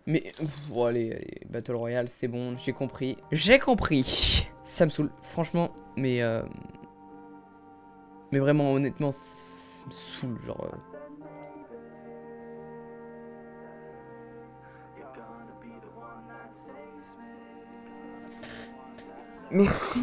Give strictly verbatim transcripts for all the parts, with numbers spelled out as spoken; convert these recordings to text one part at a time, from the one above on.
Mais, bon allez, allez Battle Royale, c'est bon, j'ai compris. J'ai compris. Ça me saoule, franchement, mais... Euh... Mais vraiment, honnêtement, ça me saoule, genre... Euh... Merci.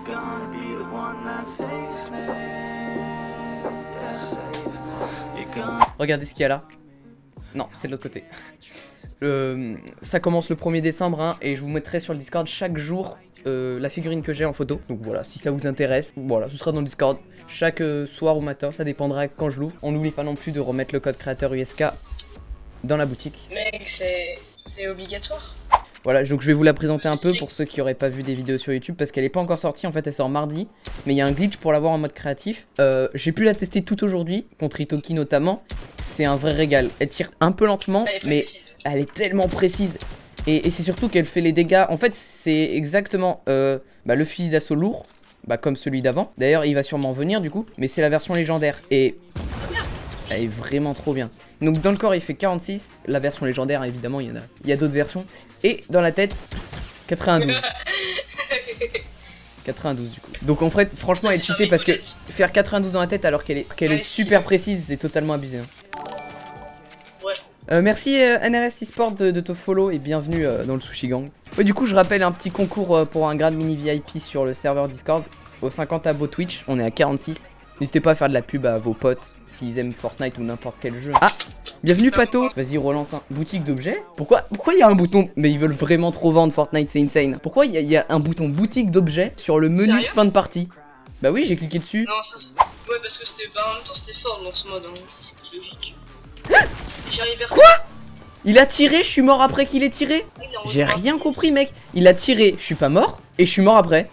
Regardez ce qu'il y a là. Non, c'est de l'autre côté. Euh, ça commence le premier décembre hein, et je vous mettrai sur le Discord chaque jour euh, la figurine que j'ai en photo. Donc voilà, si ça vous intéresse, voilà, ce sera dans le Discord chaque euh, soir ou matin, ça dépendra quand je l'ouvre. On n'oublie pas non plus de remettre le code créateur U S K dans la boutique. Mec, c'est obligatoire. Voilà, donc je vais vous la présenter un peu pour ceux qui n'auraient pas vu des vidéos sur YouTube parce qu'elle n'est pas encore sortie, en fait elle sort mardi. Mais il y a un glitch pour l'avoir en mode créatif. Euh, j'ai pu la tester toute aujourd'hui, contre Itoki notamment. C'est un vrai régal. Elle tire un peu lentement, elle mais elle est tellement précise. Et, et c'est surtout qu'elle fait les dégâts. En fait, c'est exactement euh, bah, le fusil d'assaut lourd, bah, comme celui d'avant. D'ailleurs, il va sûrement venir du coup, mais c'est la version légendaire. Et elle est vraiment trop bien. Donc dans le corps il fait quarante-six, la version légendaire évidemment il y en a, il y a d'autres versions. Et dans la tête, quatre-vingt-douze. quatre-vingt-douze du coup. Donc en fait franchement elle est cheatée parce que faire quatre-vingt-douze dans la tête alors qu'elle est, qu'elle est super précise c'est totalement abusé. Hein. Ouais. Euh, merci euh, N R S eSport de, de te follow et bienvenue euh, dans le Sushi Gang. Ouais, du coup je rappelle un petit concours euh, pour un grade mini V I P sur le serveur Discord. Aux cinquante abos Twitch, on est à quarante-six. N'hésitez pas à faire de la pub à vos potes s'ils aiment Fortnite ou n'importe quel jeu. Ah, bienvenue Pato. Vas-y relance un boutique d'objets. Pourquoi Pourquoi il y a un bouton? Mais ils veulent vraiment trop vendre Fortnite, c'est insane. Pourquoi il y, y a un bouton boutique d'objets sur le menu Sérieux? fin de partie? Bah oui j'ai cliqué dessus. Non ça c'est... Ouais parce que c'était... Bah en même temps c'était fort dans ce mode, hein. C'est logique. J'arrive vers... Quoi? Il a tiré, je suis mort après qu'il ait tiré. J'ai rien compris mec. Il a tiré, je suis pas mort et je suis mort après.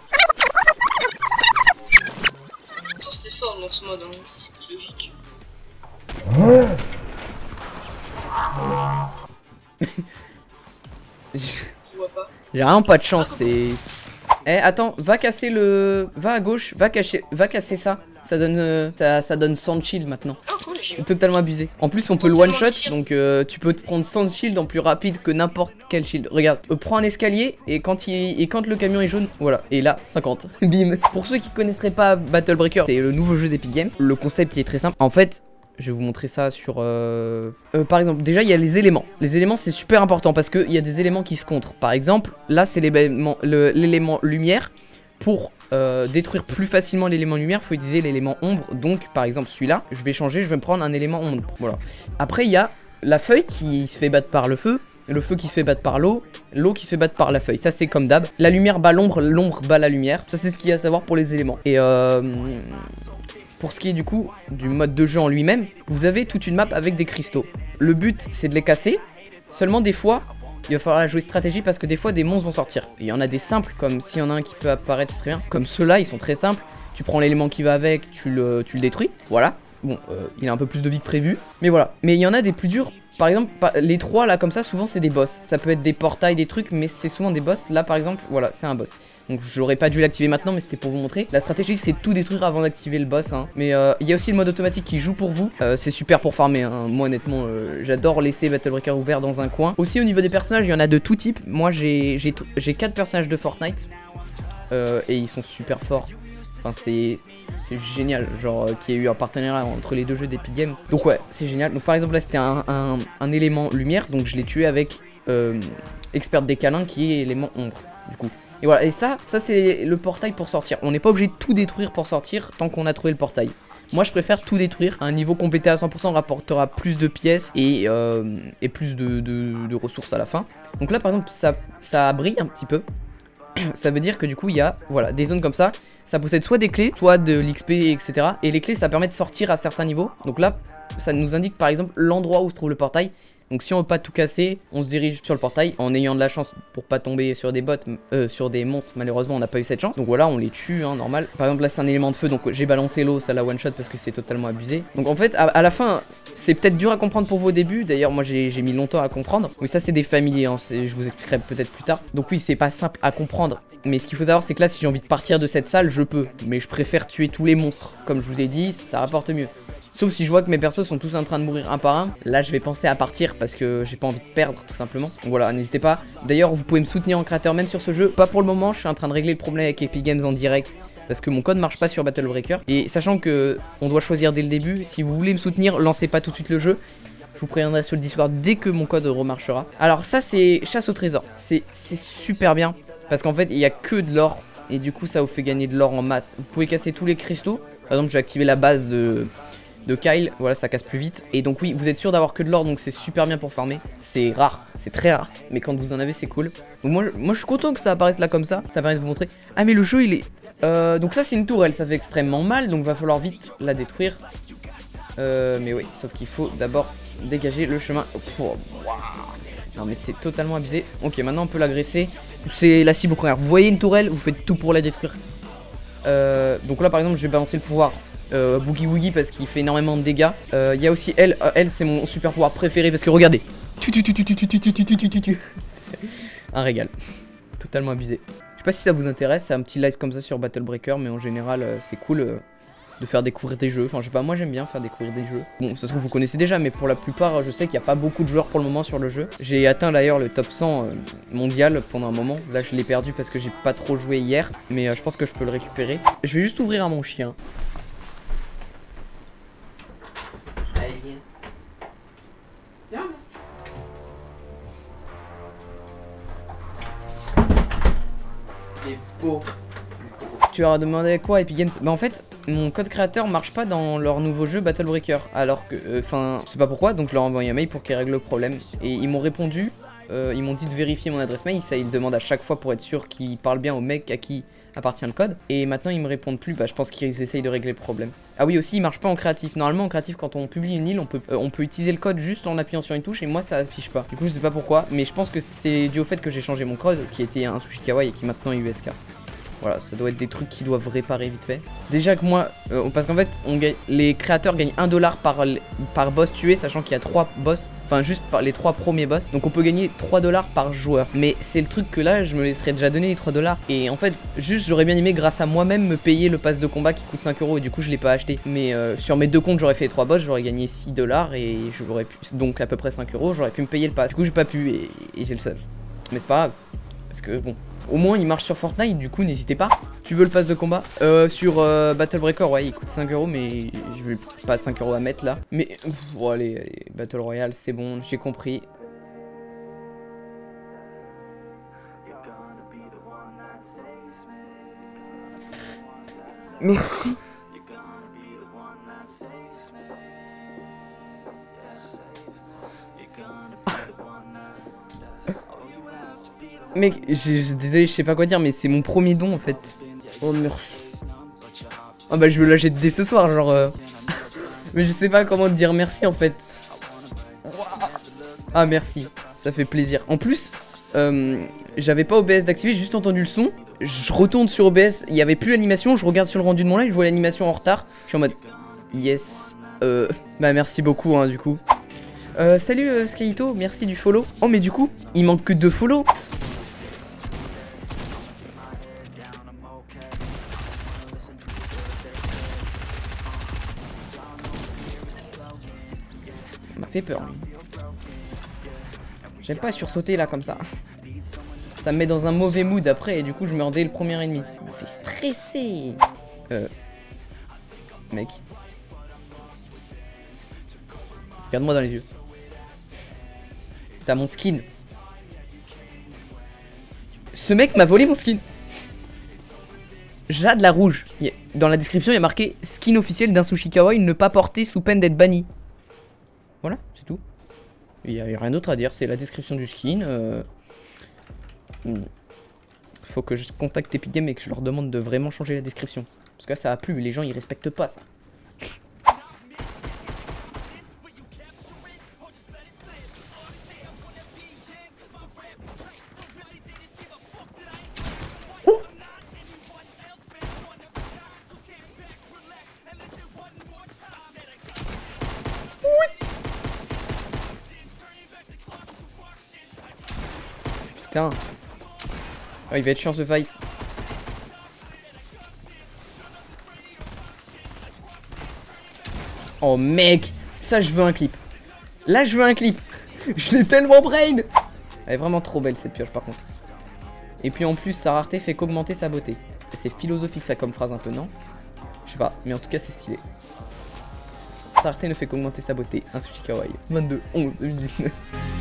Dans ce mode, hein. C'est logique. Je vois pas. J'ai vraiment pas de chance, c'est... Eh attends, va casser le... Va à gauche, va cacher... Va casser ça. Ça donne... Euh... Ça, ça donne cent shield maintenant. Oh cool, j'ai... C'est totalement abusé. En plus on peut le one shot, donc euh, tu peux te prendre cent shield en plus rapide que n'importe quel shield. Regarde, euh, prends un escalier et quand, il... et quand le camion est jaune, voilà. Et là, cinquante. Bim. Pour ceux qui connaisseraient pas Battle Breaker, c'est le nouveau jeu d'Epic Games. Le concept il est très simple. En fait... Je vais vous montrer ça sur... Euh... Euh, par exemple, déjà il y a les éléments. Les éléments c'est super important parce qu'il y a des éléments qui se contrent. Par exemple, là c'est l'élément lumière. Pour euh, détruire plus facilement l'élément lumière, il faut utiliser l'élément ombre. Donc par exemple celui-là, je vais changer, je vais me prendre un élément ombre. Voilà. Après il y a la feuille qui se fait battre par le feu. Le feu qui se fait battre par l'eau. L'eau qui se fait battre par la feuille. Ça c'est comme d'hab. La lumière bat l'ombre, l'ombre bat la lumière. Ça c'est ce qu'il y a à savoir pour les éléments. Et euh... pour ce qui est du coup du mode de jeu en lui-même, vous avez toute une map avec des cristaux. Le but c'est de les casser. Seulement des fois, il va falloir jouer stratégie parce que des fois des monstres vont sortir. Il y en a des simples comme s'il y en a un qui peut apparaître, c'est très bien. Comme ceux-là, ils sont très simples. Tu prends l'élément qui va avec, tu le, tu le détruis. Voilà. Bon, euh, il a un peu plus de vie que prévu. Mais voilà. Mais il y en a des plus durs. Par exemple, les trois là comme ça, souvent c'est des boss. Ça peut être des portails, des trucs, mais c'est souvent des boss. Là par exemple, voilà, c'est un boss. Donc j'aurais pas dû l'activer maintenant, mais c'était pour vous montrer. La stratégie c'est tout détruire avant d'activer le boss hein. Mais euh, il y a aussi le mode automatique qui joue pour vous. euh, C'est super pour farmer hein. Moi honnêtement euh, j'adore laisser Battle Breaker ouvert dans un coin. Aussi au niveau des personnages il y en a de tout type. Moi j'ai quatre personnages de Fortnite euh, et ils sont super forts. Enfin c'est... C'est génial, genre euh, qu'il y ait eu un partenariat entre les deux jeux d'Epic Games. Donc ouais, c'est génial. Donc par exemple là c'était un, un, un élément lumière, donc je l'ai tué avec euh, Expert des câlins qui est élément ombre du coup. Et voilà, et ça, ça c'est le portail pour sortir. On n'est pas obligé de tout détruire pour sortir tant qu'on a trouvé le portail. Moi je préfère tout détruire. À un niveau complété à cent pour cent rapportera plus de pièces et, euh, et plus de, de, de ressources à la fin. Donc là par exemple ça, ça brille un petit peu. Ça veut dire que du coup il y a voilà, des zones comme ça. Ça possède soit des clés, soit de l'X P, et cetera. Et les clés ça permet de sortir à certains niveaux. Donc là ça nous indique par exemple l'endroit où se trouve le portail. Donc si on veut pas tout casser, on se dirige sur le portail en ayant de la chance pour pas tomber sur des bots, euh, sur des monstres. Malheureusement on n'a pas eu cette chance. Donc voilà, on les tue hein, normal. Par exemple là c'est un élément de feu, donc j'ai balancé l'eau, ça la one shot parce que c'est totalement abusé. Donc en fait à, à la fin c'est peut-être dur à comprendre pour vous au début. D'ailleurs moi j'ai mis longtemps à comprendre. Oui ça c'est des familiers, hein, je vous expliquerai peut-être plus tard. Donc oui c'est pas simple à comprendre. Mais ce qu'il faut savoir c'est que là si j'ai envie de partir de cette salle je peux. Mais je préfère tuer tous les monstres. Comme je vous ai dit ça rapporte mieux. Sauf si je vois que mes persos sont tous en train de mourir un par un. Là je vais penser à partir parce que j'ai pas envie de perdre tout simplement. Donc voilà, n'hésitez pas. D'ailleurs vous pouvez me soutenir en créateur même sur ce jeu. Pas pour le moment, je suis en train de régler le problème avec Epic Games en direct. Parce que mon code marche pas sur Battle Breaker. Et sachant que on doit choisir dès le début, si vous voulez me soutenir, lancez pas tout de suite le jeu. Je vous préviendrai sur le Discord dès que mon code remarchera. Alors ça c'est chasse au trésor. C'est super bien. Parce qu'en fait il y a que de l'or. Et du coup ça vous fait gagner de l'or en masse. Vous pouvez casser tous les cristaux. Par exemple je vais activer la base de... de Kyle, voilà ça casse plus vite. Et donc oui vous êtes sûr d'avoir que de l'or, donc c'est super bien pour farmer. C'est rare, c'est très rare, mais quand vous en avez c'est cool. Donc moi, moi je suis content que ça apparaisse là comme ça. Ça permet de vous montrer. Ah mais le jeu il est euh, donc ça c'est une tourelle, ça fait extrêmement mal. Donc va falloir vite la détruire. euh, Mais oui, sauf qu'il faut d'abord dégager le chemin. Oh, wow. Non mais c'est totalement abusé. Ok, maintenant on peut l'agresser. C'est la cible première. Vous voyez une tourelle, vous faites tout pour la détruire. euh, Donc là par exemple je vais balancer le pouvoir Euh, Boogie Woogie parce qu'il fait énormément de dégâts. Il euh, y a aussi elle, euh, elle c'est mon super pouvoir préféré parce que regardez, un régal, totalement abusé. Je sais pas si ça vous intéresse, c'est un petit live comme ça sur Battle Breaker, mais en général euh, c'est cool euh, de faire découvrir des jeux. Enfin je sais pas, moi j'aime bien faire découvrir des jeux. Bon ça se trouve vous connaissez déjà, mais pour la plupart je sais qu'il n'y a pas beaucoup de joueurs pour le moment sur le jeu. J'ai atteint d'ailleurs le top cent euh, mondial pendant un moment. Là je l'ai perdu parce que j'ai pas trop joué hier, mais euh, je pense que je peux le récupérer. Je vais juste ouvrir à mon chien. Tu leur as demandé quoi Epic Games? Bah en fait mon code créateur marche pas dans leur nouveau jeu Battle Breaker. Alors que enfin euh, je sais pas pourquoi, donc je leur ai envoyé un mail pour qu'ils règlent le problème. Et ils m'ont répondu, euh, ils m'ont dit de vérifier mon adresse mail. Ça ils demandent à chaque fois pour être sûr qu'ils parlent bien au mec à qui appartient le code. Et maintenant ils me répondent plus, bah je pense qu'ils essayent de régler le problème. Ah oui aussi il marche pas en créatif. Normalement en créatif quand on publie une île on peut, euh, on peut utiliser le code juste en appuyant sur une touche et moi ça affiche pas. Du coup je sais pas pourquoi, mais je pense que c'est dû au fait que j'ai changé mon code qui était un Sushi Kawaii et qui maintenant est U S K. Voilà, ça doit être des trucs qu'ils doivent réparer vite fait. Déjà que moi, euh, parce qu'en fait, on gagne, les créateurs gagnent un dollar par, par boss tué, sachant qu'il y a trois boss, enfin juste par les trois premiers boss. Donc on peut gagner trois dollars par joueur. Mais c'est le truc que là, je me laisserais déjà donner les trois dollars. Et en fait, juste j'aurais bien aimé grâce à moi-même me payer le pass de combat qui coûte cinq euros et du coup je l'ai pas acheté. Mais euh, sur mes deux comptes, j'aurais fait les trois boss, j'aurais gagné six dollars et j'aurais pu, donc à peu près cinq euros, j'aurais pu me payer le pass. Du coup j'ai pas pu et, et j'ai le seul. Mais c'est pas grave, parce que bon... Au moins il marche sur Fortnite, du coup n'hésitez pas. Tu veux le pass de combat euh, sur euh, Battle Breaker, ouais il coûte cinq euros, mais je vais pas cinq euros à mettre là. Mais bon allez, allez Battle Royale c'est bon, j'ai compris. Merci. Mec, je, désolé, je sais pas quoi dire, mais c'est mon premier don en fait. Oh merci. Ah bah je vais le lâcher dès ce soir, genre. Euh... mais je sais pas comment te dire merci en fait. Ah merci, ça fait plaisir. En plus, euh, j'avais pas O B S d'activer, j'ai juste entendu le son. Je retourne sur O B S, il y avait plus l'animation. Je regarde sur le rendu de mon live, je vois l'animation en retard. Je suis en mode yes. Euh, bah merci beaucoup hein du coup. Euh, salut euh, Skyito, merci du follow. Oh mais du coup, il manque que deux follow. m'a fait peur. J'aime pas sursauter là comme ça. Ça me met dans un mauvais mood après et du coup je meurs dès le premier ennemi. Ça m'a fait stresser. Euh... Mec. Regarde-moi dans les yeux. T'as mon skin. Ce mec m'a volé mon skin. Jade la rouge. Dans la description il y a marqué skin officiel d'un Sushi Kawaii ne pas porter sous peine d'être banni. Voilà, c'est tout. Il n'y a, a rien d'autre à dire, c'est la description du skin. Euh... Faut que je contacte Epic Games et que je leur demande de vraiment changer la description. Parce que là ça a plu, les gens ils respectent pas ça. Putain. Oh, il va être chiant ce fight. Oh mec, ça je veux un clip. Là je veux un clip. Je l'ai tellement brain. Elle est vraiment trop belle cette pioche par contre. Et puis en plus sa rareté fait qu'augmenter sa beauté. C'est philosophique ça comme phrase un peu, non? Je sais pas, mais en tout cas c'est stylé. Sa rareté ne fait qu'augmenter sa beauté. Un sushi kawaii. vingt-deux onze deux mille dix-neuf.